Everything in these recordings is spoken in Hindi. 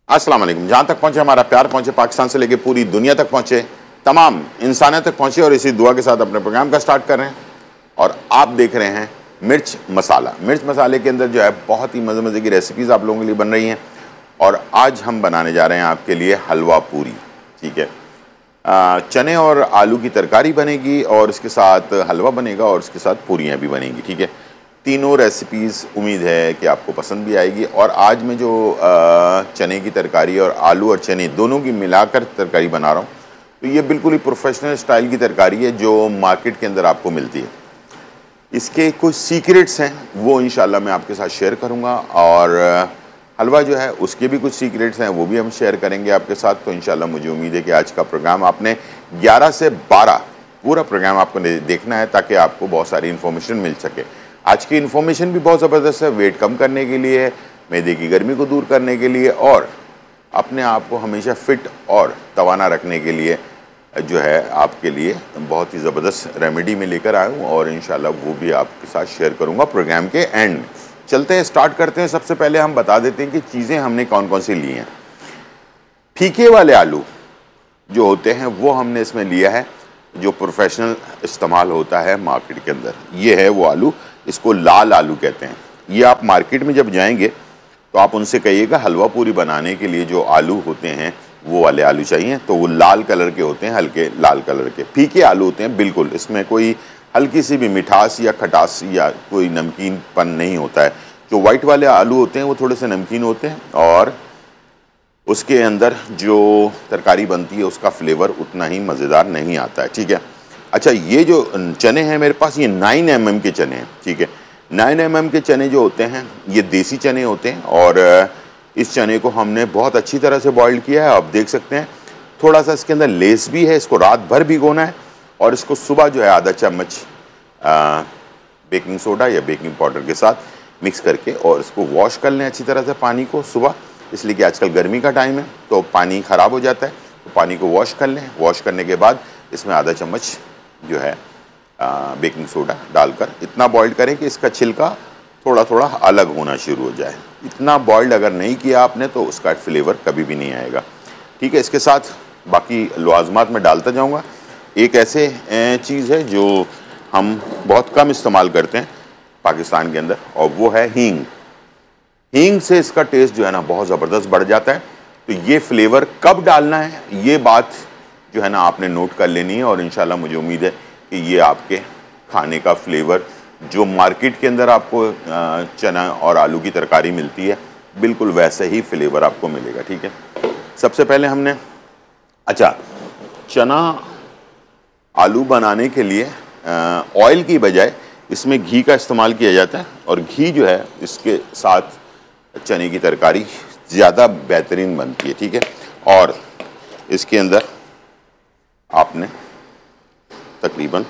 अस्सलाम वालेकुम। जहाँ तक पहुँचे हमारा प्यार, पहुँचे पाकिस्तान से लेकर पूरी दुनिया तक पहुँचे, तमाम इंसानियत तक पहुँचे, और इसी दुआ के साथ अपने प्रोग्राम का स्टार्ट कर रहे हैं। और आप देख रहे हैं मिर्च मसाला। मिर्च मसाले के अंदर जो है बहुत ही मज़े मज़े की रेसिपीज़ आप लोगों के लिए बन रही हैं। और आज हम बनाने जा रहे हैं आपके लिए हलवा पूरी। ठीक है, चने और आलू की तरकारी बनेगी और इसके साथ हलवा बनेगा और इसके साथ पूरियाँ भी बनेंगी। ठीक है, तीनों रेसिपीज़ उम्मीद है कि आपको पसंद भी आएगी। और आज मैं जो चने की तरकारी और आलू और चने दोनों की मिलाकर तरकारी बना रहा हूँ, तो ये बिल्कुल ही प्रोफेशनल स्टाइल की तरकारी है जो मार्केट के अंदर आपको मिलती है। इसके कुछ सीक्रेट्स हैं, वो इंशाल्लाह मैं आपके साथ शेयर करूँगा। और हलवा जो है उसके भी कुछ सीक्रेट्स हैं, वो भी हम शेयर करेंगे आपके साथ। तो इंशाल्लाह मुझे उम्मीद है कि आज का प्रोग्राम आपने 11 से 12 पूरा प्रोग्राम आपको देखना है, ताकि आपको बहुत सारी इन्फॉर्मेशन मिल सके। आज की इन्फॉर्मेशन भी बहुत ज़बरदस्त है, वेट कम करने के लिए, मैदे की गर्मी को दूर करने के लिए, और अपने आप को हमेशा फिट और तवाना रखने के लिए जो है आपके लिए बहुत ही ज़बरदस्त रेमेडी में लेकर आया हूँ। और इंशाल्लाह वो भी आपके साथ शेयर करूँगा प्रोग्राम के एंड में। चलते हैं, स्टार्ट करते हैं। सबसे पहले हम बता देते हैं कि चीज़ें हमने कौन कौन सी ली हैं। फीके वाले आलू जो होते हैं वो हमने इसमें लिया है, जो प्रोफेशनल इस्तेमाल होता है मार्केट के अंदर। ये है वो आलू, इसको लाल आलू कहते हैं। ये आप मार्केट में जब जाएंगे तो आप उनसे कहिएगा हलवा पूरी बनाने के लिए जो आलू होते हैं वो वाले आलू चाहिए, तो वो लाल कलर के होते हैं, हल्के लाल कलर के फीके आलू होते हैं। बिल्कुल इसमें कोई हल्की सी भी मिठास या खटास या कोई नमकीनपन नहीं होता है। जो वाइट वाले आलू होते हैं वो थोड़े से नमकीन होते हैं और उसके अंदर जो तरकारी बनती है उसका फ्लेवर उतना ही मज़ेदार नहीं आता है। ठीक है, अच्छा, ये जो चने हैं मेरे पास, ये 9 mm के चने हैं। ठीक है, 9 mm के चने जो होते हैं ये देसी चने होते हैं। और इस चने को हमने बहुत अच्छी तरह से बॉइल्ड किया है। आप देख सकते हैं थोड़ा सा इसके अंदर लेस भी है। इसको रात भर भिगोना है और इसको सुबह जो है आधा चम्मच बेकिंग सोडा या बेकिंग पाउडर के साथ मिक्स करके और इसको वॉश कर लें अच्छी तरह से पानी को सुबह, इसलिए कि आजकल गर्मी का टाइम है तो पानी ख़राब हो जाता है। तो पानी को वॉश कर लें। वॉश करने के बाद इसमें आधा चम्मच जो है बेकिंग सोडा डालकर इतना बॉइल्ड करें कि इसका छिलका थोड़ा थोड़ा अलग होना शुरू हो जाए। इतना बॉइल्ड अगर नहीं किया आपने तो उसका फ्लेवर कभी भी नहीं आएगा। ठीक है, इसके साथ बाकी लवाजमात में डालता जाऊंगा। एक ऐसे चीज़ है जो हम बहुत कम इस्तेमाल करते हैं पाकिस्तान के अंदर, और वो है हींग। हींग से इसका टेस्ट जो है ना बहुत ज़बरदस्त बढ़ जाता है। तो ये फ्लेवर कब डालना है ये बात जो है ना आपने नोट कर लेनी है। और इंशाल्लाह मुझे उम्मीद है कि ये आपके खाने का फ्लेवर जो मार्केट के अंदर आपको चना और आलू की तरकारी मिलती है बिल्कुल वैसे ही फ्लेवर आपको मिलेगा। ठीक है, सबसे पहले हमने चना आलू बनाने के लिए ऑयल की बजाय इसमें घी का इस्तेमाल किया जाता है। और घी जो है इसके साथ चने की तरकारी ज़्यादा बेहतरीन बनती है। ठीक है, और इसके अंदर आपने तकरीबन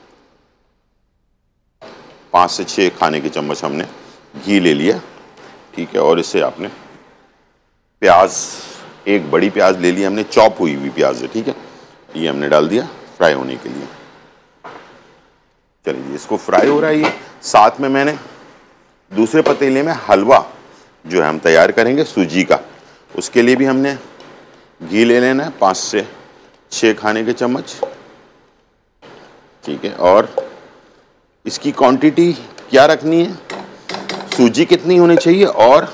5 से 6 खाने के चम्मच हमने घी ले लिया। ठीक है, और इससे आपने प्याज, एक बड़ी प्याज ले ली हमने, चॉप हुई हुई प्याज है। ठीक है, ये हमने डाल दिया फ्राई होने के लिए। चलिए, इसको फ्राई हो रहा है ये। साथ में मैंने दूसरे पतीले में हलवा जो है हम तैयार करेंगे सूजी का, उसके लिए भी हमने घी ले लेना है 5 से 6 खाने के चम्मच। ठीक है, और इसकी क्वांटिटी क्या रखनी है, सूजी कितनी होनी चाहिए और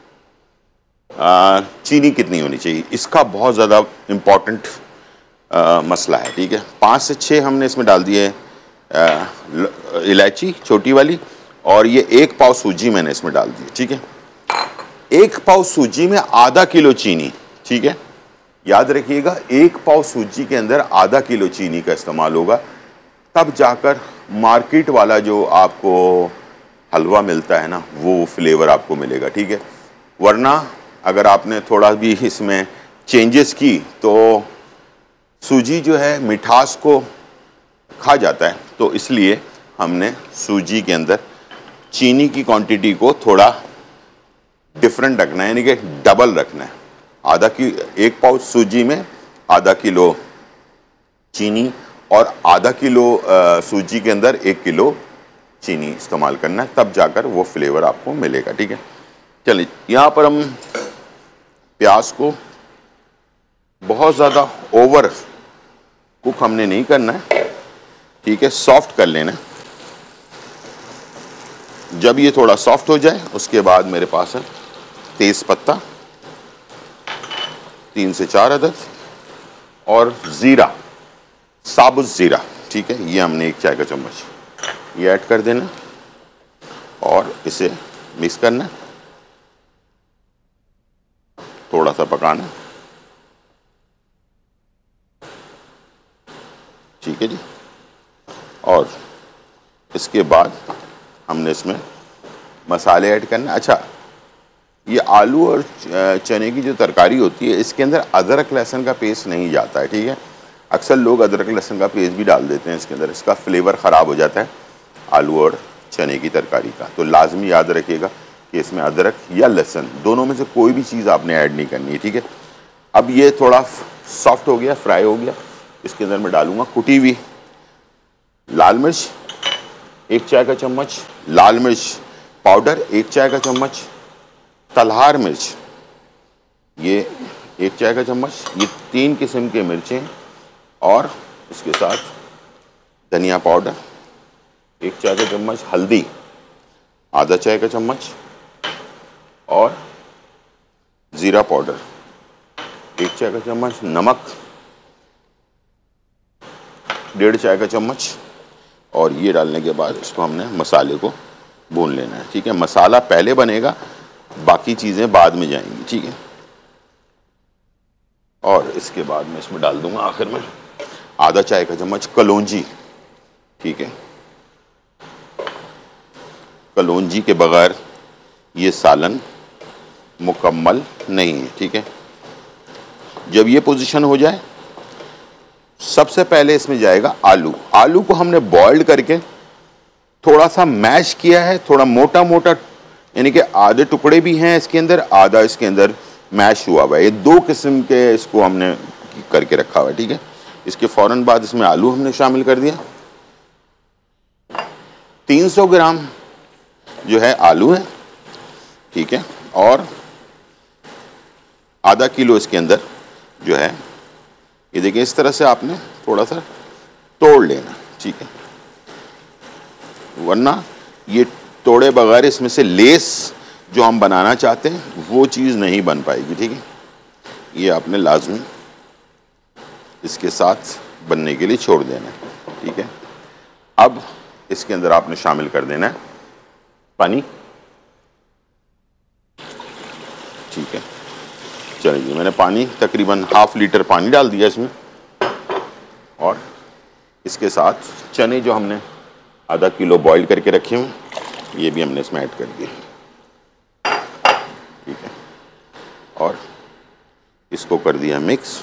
चीनी कितनी होनी चाहिए, इसका बहुत ज़्यादा इम्पॉर्टेंट मसला है। ठीक है, 5 से 6 हमने इसमें डाल दिए इलायची छोटी वाली, और ये 1 पाव सूजी मैंने इसमें डाल दी। ठीक है, 1 पाव सूजी में आधा किलो चीनी। ठीक है, याद रखिएगा 1 पाव सूजी के अंदर आधा किलो चीनी का इस्तेमाल होगा, तब जाकर मार्केट वाला जो आपको हलवा मिलता है ना वो फ्लेवर आपको मिलेगा। ठीक है, वरना अगर आपने थोड़ा भी इसमें चेंजेस की तो सूजी जो है मिठास को खा जाता है। तो इसलिए हमने सूजी के अंदर चीनी की क्वांटिटी को थोड़ा डिफरेंट रखना है, यानी कि डबल रखना है। 1 पाव सूजी में आधा किलो चीनी और आधा किलो सूजी के अंदर 1 किलो चीनी इस्तेमाल करना है, तब जाकर वो फ्लेवर आपको मिलेगा। ठीक है, चलिए यहाँ पर हम प्याज को बहुत ज़्यादा ओवर कुक हमने नहीं करना है, ठीक है, सॉफ्ट कर लेना है। जब ये थोड़ा सॉफ्ट हो जाए उसके बाद मेरे पास है तेज पत्ता 3 से 4 अदद और ज़ीरा, साबुत ज़ीरा, ठीक है, ये हमने 1 चाय का चम्मच ये ऐड कर देना और इसे मिक्स करना, थोड़ा सा पकाना, ठीक है जी। और इसके बाद हमने इसमें मसाले ऐड करना। अच्छा, ये आलू और चने की जो तरकारी होती है इसके अंदर अदरक लहसुन का पेस्ट नहीं जाता है, ठीक है। अक्सर लोग अदरक लहसुन का पेस्ट भी डाल देते हैं इसके अंदर, इसका फ्लेवर ख़राब हो जाता है आलू और चने की तरकारी का। तो लाजमी याद रखिएगा कि इसमें अदरक या लहसुन दोनों में से कोई भी चीज़ आपने ऐड नहीं करनी है, ठीक है। अब ये थोड़ा सॉफ्ट हो गया, फ्राई हो गया, इसके अंदर मैं डालूँगा कुटी हुई लाल मिर्च 1 चाय का चम्मच, लाल मिर्च पाउडर 1 चाय का चम्मच, तलहार मिर्च ये 1 चाय का चम्मच, ये 3 किस्म के मिर्चें, और इसके साथ धनिया पाउडर 1 चाय का चम्मच, हल्दी आधा चाय का चम्मच और ज़ीरा पाउडर 1 चाय का चम्मच, नमक 1.5 चाय का चम्मच, और ये डालने के बाद इसको हमने मसाले को भून लेना है, ठीक है। मसाला पहले बनेगा, बाकी चीज़ें बाद में जाएंगी, ठीक है। और इसके बाद मैं इसमें डाल दूंगा आखिर में आधा चाय का चम्मच कलौंजी, ठीक है। कलौंजी के बगैर ये सालन मुकम्मल नहीं है, ठीक है। जब ये पोजीशन हो जाए सबसे पहले इसमें जाएगा आलू। आलू को हमने बॉइल्ड करके थोड़ा सा मैश किया है, थोड़ा मोटा मोटा, यानी कि आधे टुकड़े भी हैं इसके अंदर, आधा इसके अंदर मैश हुआ हुआ है। ये 2 किस्म के इसको हमने करके रखा हुआ है, ठीक है। इसके फ़ौरन बाद इसमें आलू हमने शामिल कर दिया। 300 ग्राम जो है आलू है, ठीक है, और आधा किलो इसके अंदर जो है ये देखिए इस तरह से आपने थोड़ा सा तोड़ लेना, ठीक है, वरना ये तोड़े बगैर इसमें से लेस जो हम बनाना चाहते हैं वो चीज़ नहीं बन पाएगी, ठीक है। ये आपने लाजमी इसके साथ बनने के लिए छोड़ देना है, ठीक है। अब इसके अंदर आपने शामिल कर देना है पानी, ठीक है। चलिए, मैंने पानी तकरीबन ½ लीटर पानी डाल दिया इसमें, और इसके साथ चने जो हमने आधा किलो बॉईल करके रखे हुए ये भी हमने इसमें ऐड कर दिए, ठीक है, और इसको कर दिया मिक्स।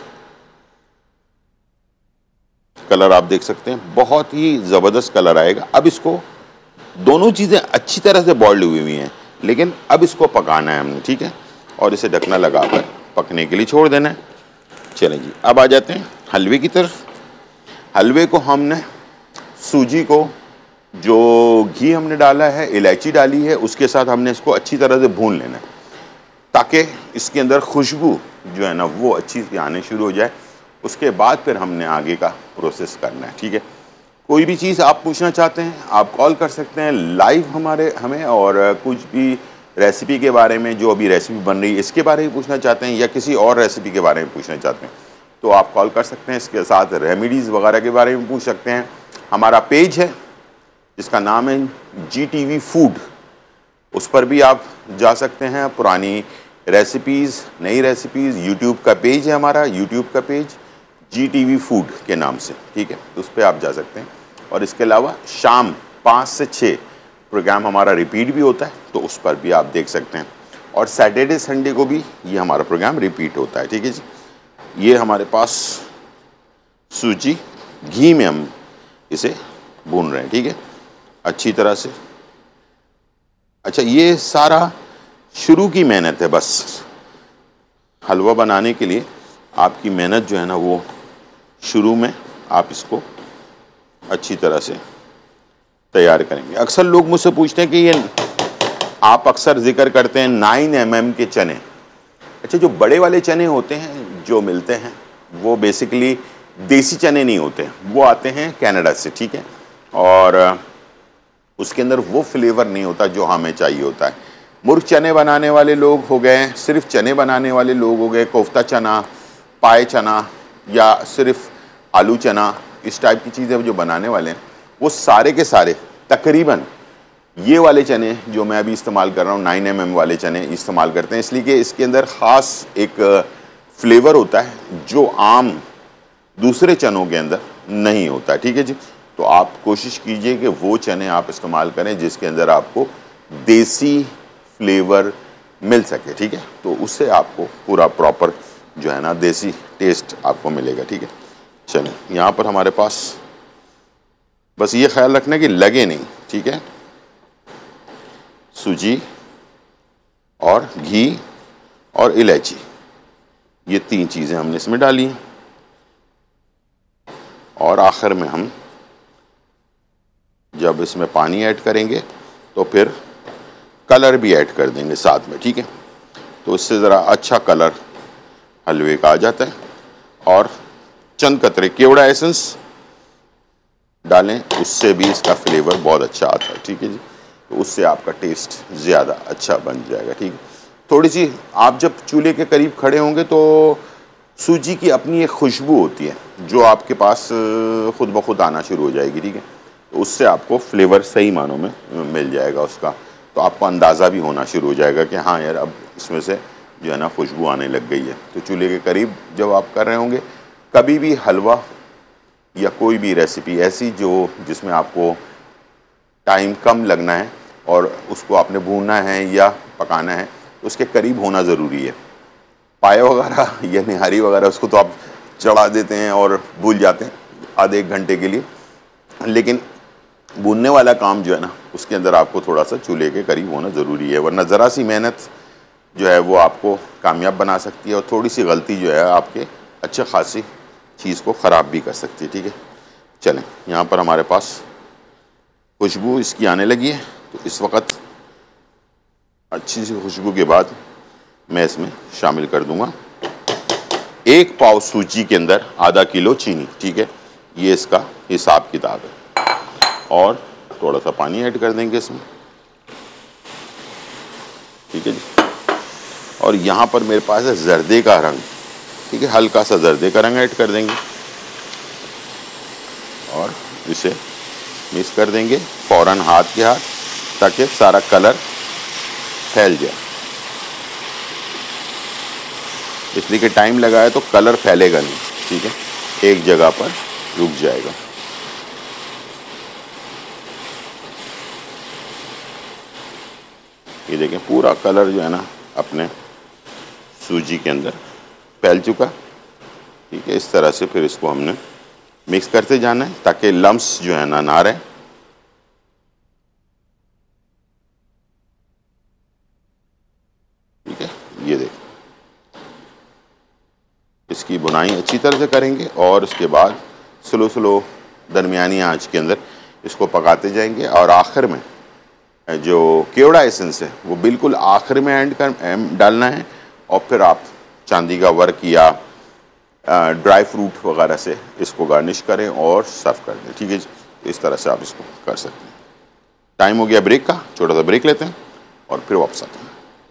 कलर आप देख सकते हैं बहुत ही ज़बरदस्त कलर आएगा। अब इसको दोनों चीज़ें अच्छी तरह से बॉइल्ड हुई हैं, लेकिन अब इसको पकाना है हमने, ठीक है, और इसे ढकना लगाकर पकने के लिए छोड़ देना है। चलें जी, अब आ जाते हैं हलवे की तरफ। हलवे को हमने सूजी को, जो घी हमने डाला है, इलायची डाली है, उसके साथ हमने इसको अच्छी तरह से भून लेना है ताकि इसके अंदर खुशबू जो है ना वो अच्छी से आने शुरू हो जाए। उसके बाद फिर हमने आगे का प्रोसेस करना है, ठीक है। कोई भी चीज़ आप पूछना चाहते हैं आप कॉल कर सकते हैं लाइव हमें, और कुछ भी रेसिपी के बारे में, जो अभी रेसिपी बन रही है इसके बारे में पूछना चाहते हैं, या किसी और रेसिपी के बारे में पूछना चाहते हैं तो आप कॉल कर सकते हैं। इसके साथ रेमेडीज़ वगैरह के बारे में पूछ सकते हैं। हमारा पेज है जिसका नाम है GTV फूड, उस पर भी आप जा सकते हैं। पुरानी रेसिपीज़, नई रेसिपीज़, यूट्यूब का पेज है हमारा, यूट्यूब का पेज GTV फूड के नाम से, ठीक है, उस पर आप जा सकते हैं। और इसके अलावा शाम 5 से 6 प्रोग्राम हमारा रिपीट भी होता है, तो उस पर भी आप देख सकते हैं। और सैटरडे संडे को भी ये हमारा प्रोग्राम रिपीट होता है, ठीक है जी। ये हमारे पास सूजी घी में हम इसे भून रहे हैं, ठीक है, अच्छी तरह से। अच्छा, ये सारा शुरू की मेहनत है, बस हलवा बनाने के लिए आपकी मेहनत जो है ना वो शुरू में आप इसको अच्छी तरह से तैयार करेंगे। अक्सर लोग मुझसे पूछते हैं कि ये आप अक्सर जिक्र करते हैं 9 mm के चने। अच्छा, अच्छा, जो बड़े वाले चने होते हैं जो मिलते हैं वो बेसिकली देसी चने नहीं होते, वो आते हैं कनाडा से, ठीक है, और उसके अंदर वो फ्लेवर नहीं होता जो हमें चाहिए होता है। मुर्ग चने बनाने वाले लोग हो गए, सिर्फ चने बनाने वाले लोग हो गए, कोफ्ता चना, पाए चना या सिर्फ आलू चना, इस टाइप की चीज़ें जो बनाने वाले हैं वो सारे के सारे तकरीबन ये वाले चने जो मैं अभी इस्तेमाल कर रहा हूँ 9mm वाले चने इस्तेमाल करते हैं, इसलिए कि इसके अंदर ख़ास एक फ्लेवर होता है जो आम दूसरे चनों के अंदर नहीं होता है, ठीक है जी। तो आप कोशिश कीजिए कि वो चने आप इस्तेमाल करें जिसके अंदर आपको देसी फ्लेवर मिल सके, ठीक है, तो उससे आपको पूरा प्रॉपर जो है ना देसी टेस्ट आपको मिलेगा, ठीक है। चलिए, यहाँ पर हमारे पास बस ये ख्याल रखना कि लगे नहीं, ठीक है, सूजी और घी और इलायची, ये 3 चीज़ें हमने इसमें डाली हैं, और आखिर में हम जब इसमें पानी ऐड करेंगे तो फिर कलर भी ऐड कर देंगे साथ में, ठीक है, तो इससे ज़रा अच्छा कलर हलवे का आ जाता है। और चंद कतरे केवड़ा एसेंस डालें, उससे भी इसका फ्लेवर बहुत अच्छा आता है, ठीक है जी, तो उससे आपका टेस्ट ज़्यादा अच्छा बन जाएगा, ठीक है। थोड़ी सी आप जब चूल्हे के करीब खड़े होंगे तो सूजी की अपनी एक खुशबू होती है जो आपके पास खुद ब खुद आना शुरू हो जाएगी, ठीक है, तो उससे आपको फ्लेवर सही मानों में मिल जाएगा उसका, तो आपको अंदाज़ा भी होना शुरू हो जाएगा कि हाँ यार अब इसमें से जो है ना खुशबू आने लग गई है। तो चूल्हे के करीब जब आप कर रहे होंगे, कभी भी हलवा या कोई भी रेसिपी ऐसी जो जिसमें आपको टाइम कम लगना है और उसको आपने भूनना है या पकाना है, तो उसके करीब होना ज़रूरी है। पाए वगैरह या निहारी वगैरह उसको तो आप चढ़ा देते हैं और भूल जाते हैं आधे 1 घंटे के लिए, लेकिन भूनने वाला काम जो है ना उसके अंदर आपको थोड़ा सा चूल्हे के करीब होना ज़रूरी है, वरना ज़रा सी मेहनत जो है वो आपको कामयाब बना सकती है और थोड़ी सी गलती जो है आपके अच्छे खासी चीज़ को ख़राब भी कर सकती है, ठीक है। चलें, यहाँ पर हमारे पास खुशबू इसकी आने लगी है, तो इस वक्त अच्छी सी खुशबू के बाद मैं इसमें शामिल कर दूंगा 1 पाव सूजी के अंदर आधा किलो चीनी, ठीक है, ये इसका हिसाब किताब है, और थोड़ा सा पानी ऐड कर देंगे इसमें, ठीक है जी। और यहाँ पर मेरे पास है जर्दे का रंग, ठीक है, हल्का सा जर्दे का रंग ऐड कर देंगे और इसे मिक्स कर देंगे फ़ौरन हाथ के हाथ, ताकि सारा कलर फैल जाए, इसलिए कि टाइम लगा है तो कलर फैलेगा नहीं, ठीक है, एक जगह पर रुक जाएगा। ये देखें पूरा कलर जो है ना अपने सूजी के अंदर फैल चुका, ठीक है। इस तरह से फिर इसको हमने मिक्स करते जाना है ताकि लम्स जो है ना रहे, ठीक है। ये देखें इसकी बुनाई अच्छी तरह से करेंगे और उसके बाद स्लो दरमियानी आंच के अंदर इसको पकाते जाएंगे, और आखिर में जो केवड़ा एसेंस है वो बिल्कुल आखिर में ऐड डालना है, और फिर आप चांदी का वर्क या ड्राई फ्रूट वगैरह से इसको गार्निश करें और सर्व कर दें, ठीक है जी। तो इस तरह से आप इसको कर सकते हैं। टाइम हो गया ब्रेक का, छोटा सा ब्रेक लेते हैं और फिर वापस आते हैं।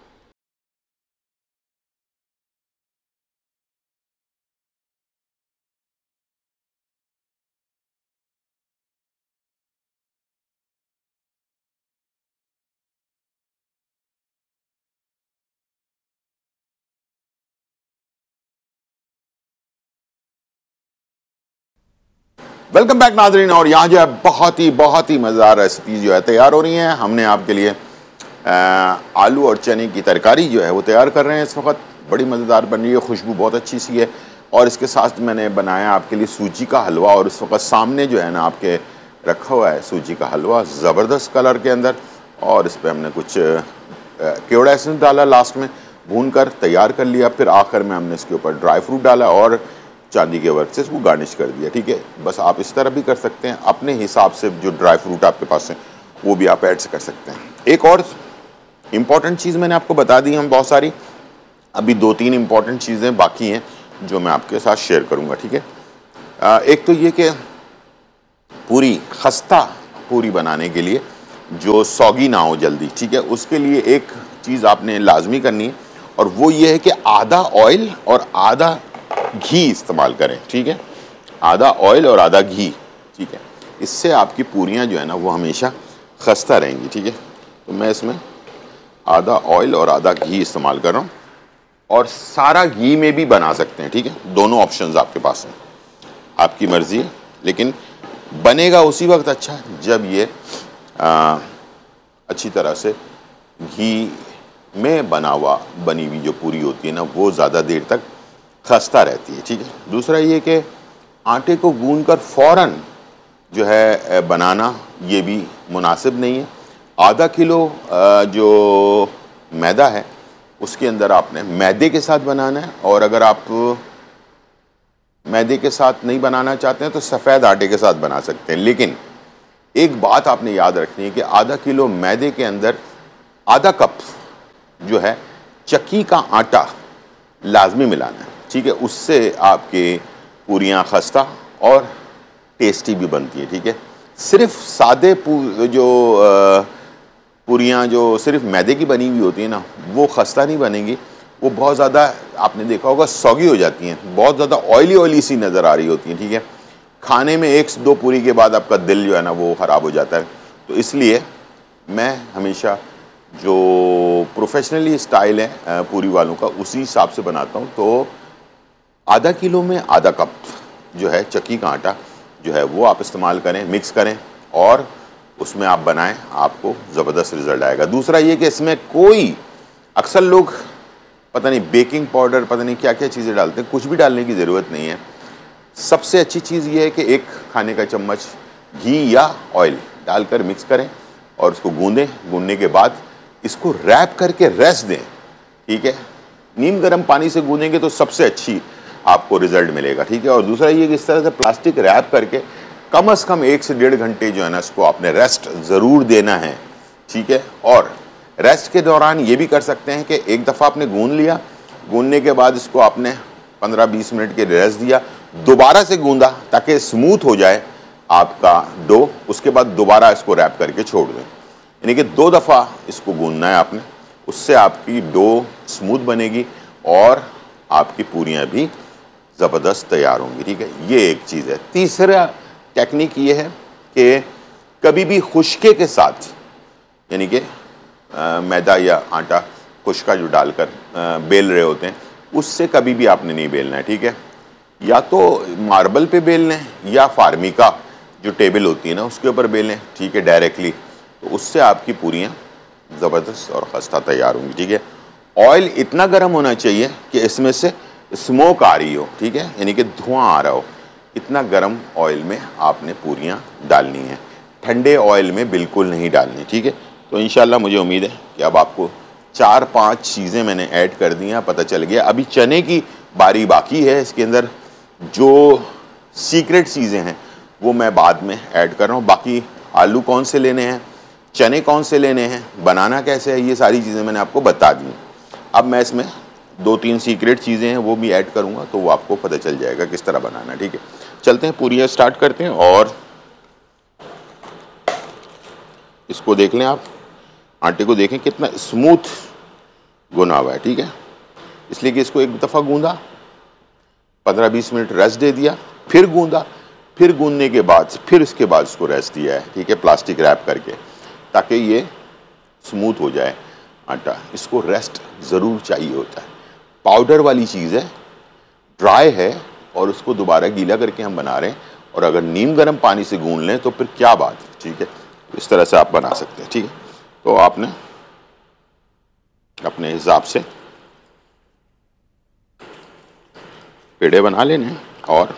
वेलकम बैक नाजरीन, और यहाँ जो है बहुत ही मज़ेदार रेसिपी जो है तैयार हो रही हैं। हमने आपके लिए आलू और चने की तरकारी जो है वो तैयार कर रहे हैं इस वक्त, बड़ी मज़ेदार बन रही है, खुशबू बहुत अच्छी सी है। और इसके साथ मैंने बनाया आपके लिए सूजी का हलवा, और इस वक्त सामने जो है ना आपके रखा हुआ है सूजी का हलवा ज़बरदस्त कलर के अंदर, और इस पर हमने कुछ केवड़ा एसेंस डाला, लास्ट में भून कर तैयार कर लिया, फिर आखिर में हमने इसके ऊपर ड्राई फ्रूट डाला और चांदी के वर्क से इसको गार्निश कर दिया, ठीक है। बस आप इस तरह भी कर सकते हैं, अपने हिसाब से जो ड्राई फ्रूट आपके पास है वो भी आप ऐड कर सकते हैं। एक और इम्पॉर्टेंट चीज़ मैंने आपको बता दी हम बहुत सारी, अभी 2-3 इम्पॉर्टेंट चीज़ें बाकी हैं जो मैं आपके साथ शेयर करूंगा, ठीक है। एक तो ये कि पूरी खस्ता पूरी बनाने के लिए जो सौगी ना हो जल्दी, ठीक है, उसके लिए एक चीज़ आपने लाजमी करनी है और वो ये है कि आधा ऑयल और आधा घी इस्तेमाल करें, ठीक है। आधा ऑयल और आधा घी, ठीक है। इससे आपकी पूरियाँ जो है ना वो हमेशा खस्ता रहेंगी, ठीक है। तो मैं इसमें आधा ऑयल और आधा घी इस्तेमाल कर रहा हूँ और सारा घी में भी बना सकते हैं, ठीक है। दोनों ऑप्शंस आपके पास हैं, आपकी मर्जी है, लेकिन बनेगा उसी वक्त अच्छा जब ये अच्छी तरह से घी में बनी हुई जो पूरी होती है ना वो ज़्यादा देर तक खस्ता रहती है, ठीक है। दूसरा ये कि आटे को गूंदकर फ़ौरन जो है बनाना ये भी मुनासिब नहीं है। आधा किलो जो मैदा है उसके अंदर आपने मैदे के साथ बनाना है, और अगर आप मैदे के साथ नहीं बनाना चाहते हैं तो सफ़ेद आटे के साथ बना सकते हैं। लेकिन एक बात आपने याद रखनी है कि आधा किलो मैदे के अंदर आधा कप जो है चक्की का आटा लाजमी मिलाना है, ठीक है। उससे आपके पूरियाँ खस्ता और टेस्टी भी बनती है, ठीक है। सिर्फ सादे जो पूरियाँ जो सिर्फ मैदे की बनी हुई होती है ना वो खस्ता नहीं बनेंगी, वो बहुत ज़्यादा आपने देखा होगा सौगी हो जाती हैं, बहुत ज़्यादा ऑयली सी नज़र आ रही होती हैं, ठीक है। खाने में 1-2 पूरी के बाद आपका दिल जो है ना वो ख़राब हो जाता है। तो इसलिए मैं हमेशा जो प्रोफेशनली स्टाइल है पूरी वालों का उसी हिसाब से बनाता हूँ। तो आधा किलो में आधा कप जो है चक्की का आटा जो है वो आप इस्तेमाल करें, मिक्स करें और उसमें आप बनाएं, आपको ज़बरदस्त रिज़ल्ट आएगा। दूसरा ये कि इसमें कोई अक्सर लोग पता नहीं बेकिंग पाउडर पता नहीं क्या क्या चीज़ें डालते हैं, कुछ भी डालने की ज़रूरत नहीं है। सबसे अच्छी चीज़ ये है कि 1 खाने का चम्मच घी या ऑयल डालकर मिक्स करें और उसको गूंदें। गूंदने के बाद इसको रैप करके रेस्ट दें, ठीक है। नीम गर्म पानी से गूंदेंगे तो सबसे अच्छी आपको रिजल्ट मिलेगा, ठीक है। और दूसरा ये कि इस तरह से प्लास्टिक रैप करके कम से कम 1 से 1.5 घंटे जो है ना इसको आपने रेस्ट ज़रूर देना है, ठीक है। और रेस्ट के दौरान ये भी कर सकते हैं कि एक दफ़ा आपने गूंद लिया, गूंदने के बाद इसको आपने 15-20 मिनट के रेस्ट दिया, दोबारा से गूंदा ताकि स्मूथ हो जाए आपका डो, उसके बाद दोबारा इसको रैप करके छोड़ दें। यानी कि 2 दफ़ा इसको गूंदना है आपने, उससे आपकी डो स्मूथ बनेगी और आपकी पूरियाँ भी ज़बरदस्त तैयार होंगी, ठीक है। ये एक चीज़ है। तीसरा टेक्निक ये है कि कभी भी खुश्के के साथ, यानी कि मैदा या आटा खुश्का जो डालकर बेल रहे होते हैं उससे कभी भी आपने नहीं बेलना है, ठीक है। या तो मार्बल पे बेल लें या फार्मिका जो टेबल होती है ना उसके ऊपर बेल लें, ठीक है, डायरेक्टली। तो उससे आपकी पूरियाँ ज़बरदस्त और खस्ता तैयार होंगी, ठीक है। ऑयल इतना गर्म होना चाहिए कि इसमें से स्मोक आ रही हो, ठीक है, यानी कि धुआं आ रहा हो। इतना गर्म ऑयल में आपने पूरियाँ डालनी है, ठंडे ऑयल में बिल्कुल नहीं डालनी, ठीक है। तो इंशाल्लाह मुझे उम्मीद है कि अब आपको 4-5 चीज़ें मैंने ऐड कर दी हैं, पता चल गया। अभी चने की बारी बाकी है, इसके अंदर जो सीक्रेट चीज़ें हैं वो मैं बाद में ऐड कर रहा हूँ। बाकी आलू कौन से लेने हैं, चने कौन से लेने हैं, बनाना कैसे है, ये सारी चीज़ें मैंने आपको बता दी। अब मैं इसमें 2-3 सीक्रेट चीज़ें हैं वो भी ऐड करूँगा तो वो आपको पता चल जाएगा किस तरह बनाना, ठीक है। चलते हैं, पूरियाँ स्टार्ट करते हैं। और इसको देख लें आप, आटे को देखें कितना स्मूथ गुना हुआ है, ठीक है। इसलिए कि इसको एक दफ़ा गूंदा, 15-20 मिनट रेस्ट दे दिया, फिर गूंदा, फिर गूंदने के बाद फिर इसके बाद इसको रेस्ट दिया है, ठीक है, प्लास्टिक रैप करके, ताकि ये स्मूथ हो जाए आटा। इसको रेस्ट ज़रूर चाहिए होता है। पाउडर वाली चीज़ है, ड्राई है और उसको दोबारा गीला करके हम बना रहे हैं। और अगर नीम गर्म पानी से गूंद लें तो फिर क्या बात है, ठीक है। इस तरह से आप बना सकते हैं, ठीक है। तो आपने अपने हिसाब से पेड़े बना लेने हैं और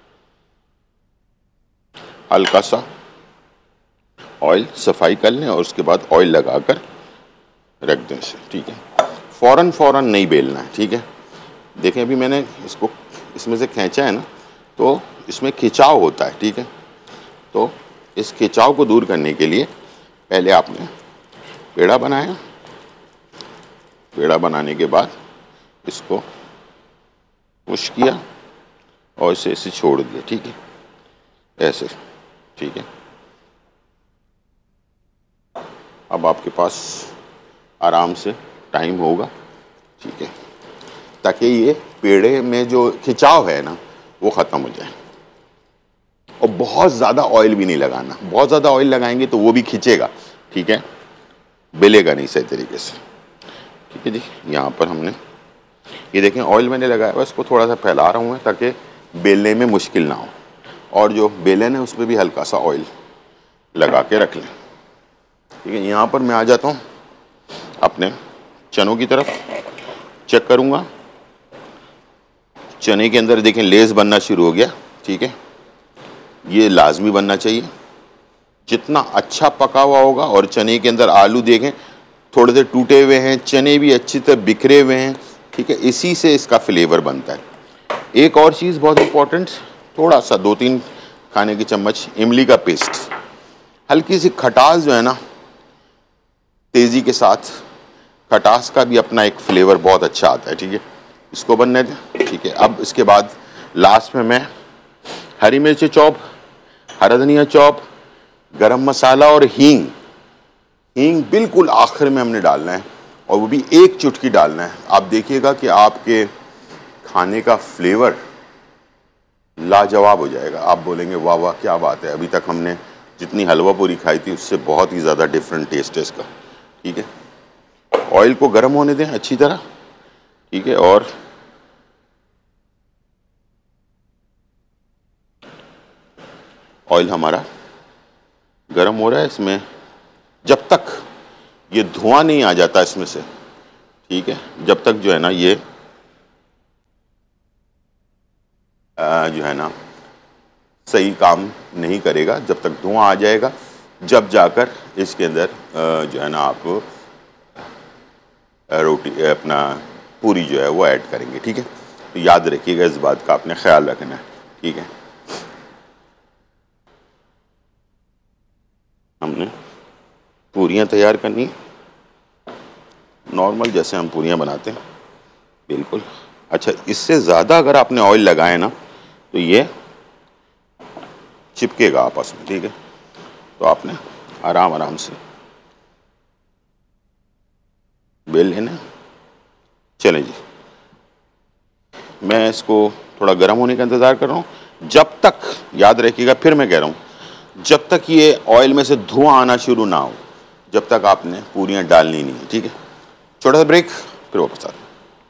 हल्का सा ऑयल सफाई कर लें और उसके बाद ऑयल लगाकर रख दें इसे, ठीक है। फ़ौरन नहीं बेलना है, ठीक है। देखें अभी मैंने इसको इसमें से खींचा है ना तो इसमें खिंचाव होता है, ठीक है। तो इस खिंचाव को दूर करने के लिए पहले आपने पेड़ा बनाया, पेड़ा बनाने के बाद इसको पुश किया और इसे छोड़ दिया, ठीक है, ऐसे, ठीक है। अब आपके पास आराम से टाइम होगा, ठीक है, ताकि ये पेड़े में जो खिंचाव है ना वो ख़त्म हो जाए। और बहुत ज़्यादा ऑयल भी नहीं लगाना, बहुत ज़्यादा ऑयल लगाएंगे तो वो भी खिंचेगा, ठीक है, बेलेगा नहीं सही तरीके से, ठीक है जी। यहाँ पर हमने ये देखें ऑयल मैंने लगाया हुआ, इसको थोड़ा सा फैला रहा हूँ ताकि बेलने में मुश्किल ना हो। और जो बेलन है उस पर भी हल्का सा ऑयल लगा के रख लें, ठीक है। यहाँ पर मैं आ जाता हूँ अपने चनों की तरफ, चेक करूँगा। चने के अंदर देखें लेस बनना शुरू हो गया, ठीक है, ये लाजमी बनना चाहिए। जितना अच्छा पका हुआ होगा, और चने के अंदर आलू देखें थोड़े से टूटे हुए हैं, चने भी अच्छी तरह बिखरे हुए हैं, ठीक है, इसी से इसका फ्लेवर बनता है। एक और चीज़ बहुत इम्पोर्टेंट, थोड़ा सा 2-3 खाने की चम्मच इमली का पेस्ट, हल्की सी खटास जो है ना, तेज़ी के साथ खटास का भी अपना एक फ्लेवर बहुत अच्छा आता है, ठीक है, इसको बनने दें, ठीक है। अब इसके बाद लास्ट में मैं हरी मिर्च चॉप, हरा धनिया चॉप, गरम मसाला और हींग, हींग बिल्कुल आखिर में हमने डालना है, और वो भी 1 चुटकी डालना है। आप देखिएगा कि आपके खाने का फ्लेवर लाजवाब हो जाएगा, आप बोलेंगे वाह वाह क्या बात है, अभी तक हमने जितनी हलवा पूरी खाई थी उससे बहुत ही ज़्यादा डिफरेंट टेस्ट है इसका, ठीक है। ऑयल को गर्म होने दें अच्छी तरह, ठीक है, और ऑयल हमारा गर्म हो रहा है। इसमें जब तक ये धुआं नहीं आ जाता इसमें से, ठीक है, जब तक जो है ना ये जो है ना सही काम नहीं करेगा, जब तक धुआं आ जाएगा जब जाकर इसके अंदर जो है ना आप रोटी अपना पूरी जो है वो ऐड करेंगे, ठीक है। तो याद रखिएगा, इस बात का आपने ख्याल रखना है, ठीक है। हमने पूरियाँ तैयार करनी है नॉर्मल जैसे हम पूरियाँ बनाते हैं, बिल्कुल। अच्छा, इससे ज़्यादा अगर आपने ऑयल लगाए ना तो ये चिपकेगा आपस में, ठीक है। तो आपने आराम आराम से बेल लेना। चलें जी, मैं इसको थोड़ा गर्म होने का इंतज़ार कर रहा हूँ। जब तक, याद रखिएगा, फिर मैं कह रहा हूँ, जब तक ये ऑयल में से धुआं आना शुरू ना हो जब तक आपने पूरियाँ डालनी नहीं है, ठीक है। छोटा सा ब्रेक, फिर वापस आते हैं।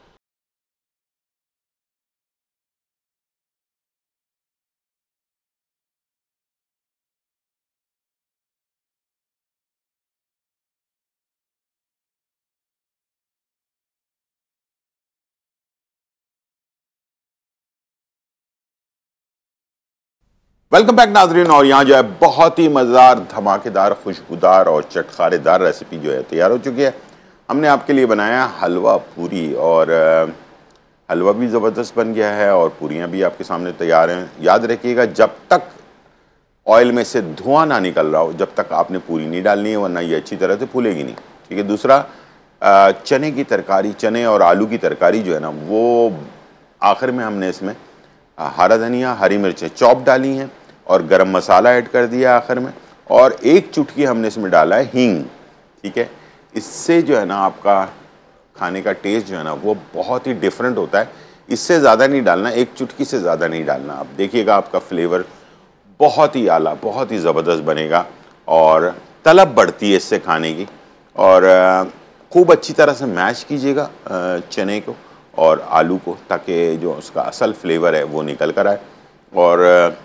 वेलकम बैक नाजरीन। और यहाँ जो है बहुत ही मज़ेदार, धमाकेदार, खुशबूदार और चटखारेदार रेसिपी जो है तैयार हो चुकी है। हमने आपके लिए बनाया हलवा पूरी, और हलवा भी ज़बरदस्त बन गया है और पूरियाँ भी आपके सामने तैयार हैं। याद रखिएगा, जब तक ऑयल में से धुआं ना निकल रहा हो जब तक आपने पूरी नहीं डालनी है, वरना ये अच्छी तरह से फूलेगी नहीं, ठीक है। दूसरा, चने की तरकारी, चने और आलू की तरकारी जो है ना, वो आखिर में हमने इसमें हरा धनिया, हरी मिर्चें चॉप डाली हैं और गरम मसाला ऐड कर दिया आखिर में, और 1 चुटकी हमने इसमें डाला है हींग, ठीक है। इससे जो है ना आपका खाने का टेस्ट जो है ना वो बहुत ही डिफरेंट होता है। इससे ज़्यादा नहीं डालना, 1 चुटकी से ज़्यादा नहीं डालना। आप देखिएगा आपका फ्लेवर बहुत ही आला, बहुत ही ज़बरदस्त बनेगा और तलब बढ़ती है इससे खाने की। और खूब अच्छी तरह से मैश कीजिएगा चने को और आलू को, ताकि जो उसका असल फ्लेवर है वो निकल कर आए, और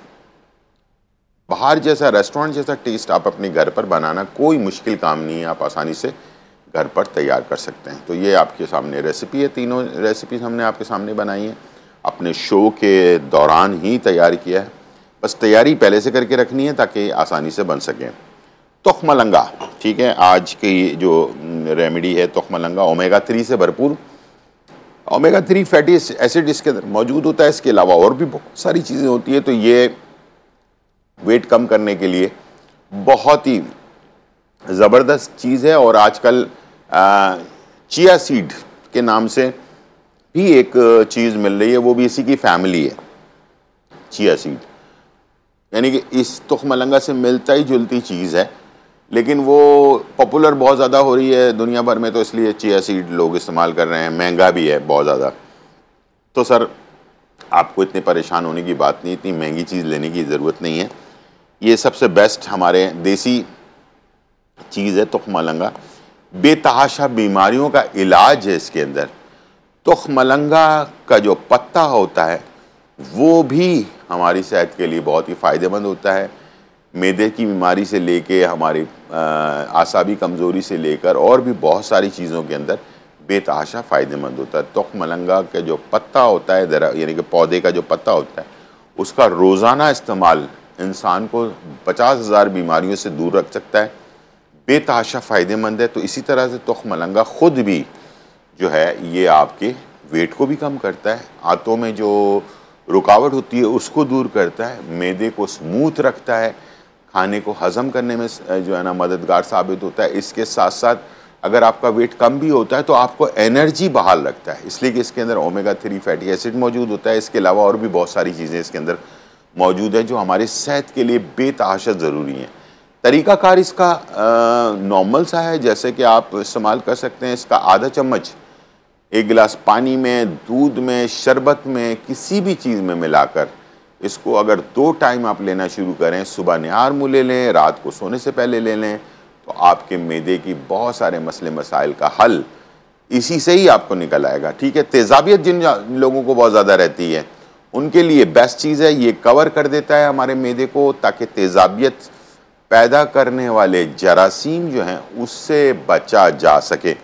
बाहर जैसा, रेस्टोरेंट जैसा टेस्ट आप अपने घर पर बनाना कोई मुश्किल काम नहीं है, आप आसानी से घर पर तैयार कर सकते हैं। तो ये आपके सामने रेसिपी है, तीनों रेसिपीज़ हमने आपके सामने बनाई हैं, अपने शो के दौरान ही तैयार किया है। बस तैयारी पहले से करके रखनी है ताकि आसानी से बन सकें। तुख्मलंगा, ठीक है, आज की जो रेमेडी है तुख्मलंगा, ओमेगा 3 से भरपूर। ओमेगा 3 फैटी एसिड इसके अंदर मौजूद होता है। इसके अलावा और भी बहुत सारी चीज़ें होती है। तो ये वेट कम करने के लिए बहुत ही ज़बरदस्त चीज़ है। और आजकल चिया सीड के नाम से भी एक चीज़ मिल रही है, वो भी इसी की फैमिली है, चिया सीड। यानी कि इस तुखमलंगा से मिलता ही जुलती चीज़ है, लेकिन वो पॉपुलर बहुत ज़्यादा हो रही है दुनिया भर में, तो इसलिए चिया सीड लोग इस्तेमाल कर रहे हैं। महंगा भी है बहुत ज़्यादा। तो सर आपको इतने परेशान होने की बात नहीं, इतनी महंगी चीज़ लेने की ज़रूरत नहीं है। ये सबसे बेस्ट हमारे देसी चीज़ है तुखमलंगा। बेतहाशा बीमारियों का इलाज है इसके अंदर। तुखमलंगा का जो पत्ता होता है वो भी हमारी सेहत के लिए बहुत ही फ़ायदेमंद होता है। मैदे की बीमारी से लेके हमारी आसाबी कमज़ोरी से लेकर और भी बहुत सारी चीज़ों के अंदर बेतहाशा फ़ायदेमंद होता है। तुखमलंगा का जो पत्ता होता है, यानी कि पौधे का जो पत्ता होता है, उसका रोज़ाना इस्तेमाल इंसान को 50,000 बीमारियों से दूर रख सकता है। बेतहाशा फ़ायदेमंद है। तो इसी तरह से तुखमलंगा ख़ुद भी जो है ये आपके वेट को भी कम करता है, आंतों में जो रुकावट होती है उसको दूर करता है, मैदे को स्मूथ रखता है, खाने को हज़म करने में जो है ना मददगार साबित होता है। इसके साथ साथ अगर आपका वेट कम भी होता है तो आपको एनर्जी बहाल रखता है, इसलिए कि इसके अंदर ओमेगा 3 फैटी एसिड मौजूद होता है। इसके अलावा और भी बहुत सारी चीज़ें इसके अंदर मौजूद है जो हमारी सेहत के लिए बेतहाशा ज़रूरी हैं। तरीक़ाकार इसका नॉर्मल सा है, जैसे कि आप इस्तेमाल कर सकते हैं। इसका आधा चम्मच एक गिलास पानी में, दूध में, शरबत में, किसी भी चीज़ में मिलाकर इसको अगर 2 टाइम आप लेना शुरू करें, सुबह निहार मुँह ले लें, रात को सोने से पहले ले लें, तो आपके मैदे की बहुत सारे मसले मसाइल का हल इसी से ही आपको निकल आएगा। ठीक है, तेज़ाबियत जिन लोगों को बहुत ज़्यादा रहती है उनके लिए बेस्ट चीज़ है। ये कवर कर देता है हमारे मैदे को, ताकि तेज़ाबियत पैदा करने वाले जरासीम जो हैं उससे बचा जा सके।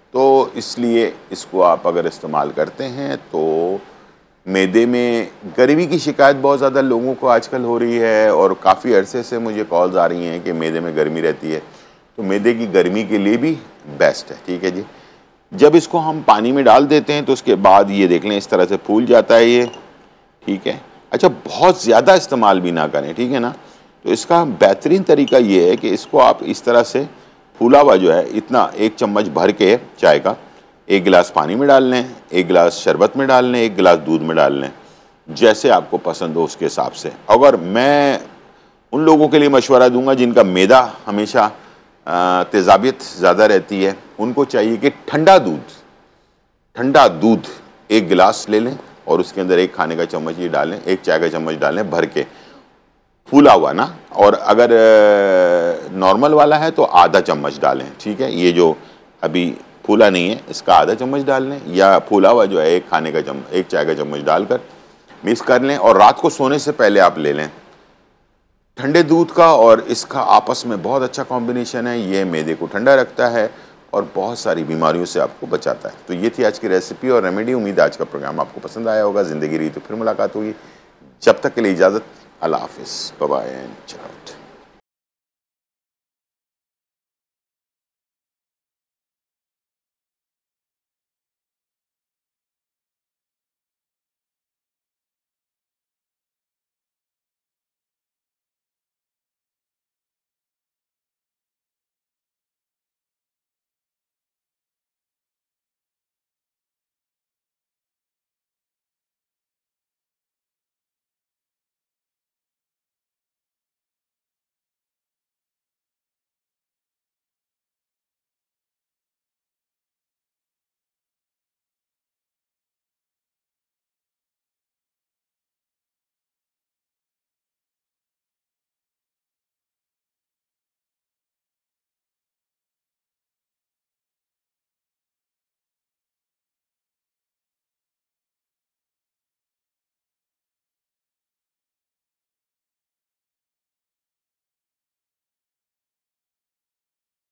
तो इसलिए इसको आप अगर इस्तेमाल करते हैं तो मैदे में गर्मी की शिकायत बहुत ज़्यादा लोगों को आजकल हो रही है, और काफ़ी अरसे से मुझे कॉल्स आ रही हैं कि मैदे में गर्मी रहती है, तो मैदे की गर्मी के लिए भी बेस्ट है। ठीक है जी। जब इसको हम पानी में डाल देते हैं तो उसके बाद ये देख लें इस तरह से फूल जाता है ये। ठीक है। अच्छा, बहुत ज़्यादा इस्तेमाल भी ना करें, ठीक है ना। तो इसका बेहतरीन तरीका ये है कि इसको आप इस तरह से फूला हुआ जो है, इतना 1 चम्मच भर के चाय का 1 गिलास पानी में डाल लें, 1 गिलास शरबत में डाल लें, 1 गिलास दूध में डाल लें, जैसे आपको पसंद हो उसके हिसाब से। अगर मैं उन लोगों के लिए मशवरा दूंगा जिनका मैदा हमेशा तेज़ाबियत ज़्यादा रहती है, उनको चाहिए कि ठंडा दूध 1 गिलास ले लें और उसके अंदर 1 खाने का चम्मच ये डालें, 1 चाय का चम्मच डालें भर के, फूला हुआ ना। और अगर नॉर्मल वाला है तो आधा चम्मच डालें। ठीक है, ये जो अभी फूला नहीं है इसका आधा चम्मच डाल लें, या फूला हुआ जो है 1 खाने का चम्मच 1 चाय का चम्मच डालकर मिक्स कर लें, और रात को सोने से पहले आप ले लें। ठंडे दूध का और इसका आपस में बहुत अच्छा कॉम्बिनेशन है। ये मैदे को ठंडा रखता है और बहुत सारी बीमारियों से आपको बचाता है। तो ये थी आज की रेसिपी और रेमेडी। उम्मीद है आज का प्रोग्राम आपको पसंद आया होगा। ज़िंदगी रही तो फिर मुलाकात होगी। जब तक के लिए इजाज़त, अल्लाह हाफिज़, बाय बाय एंड चलो।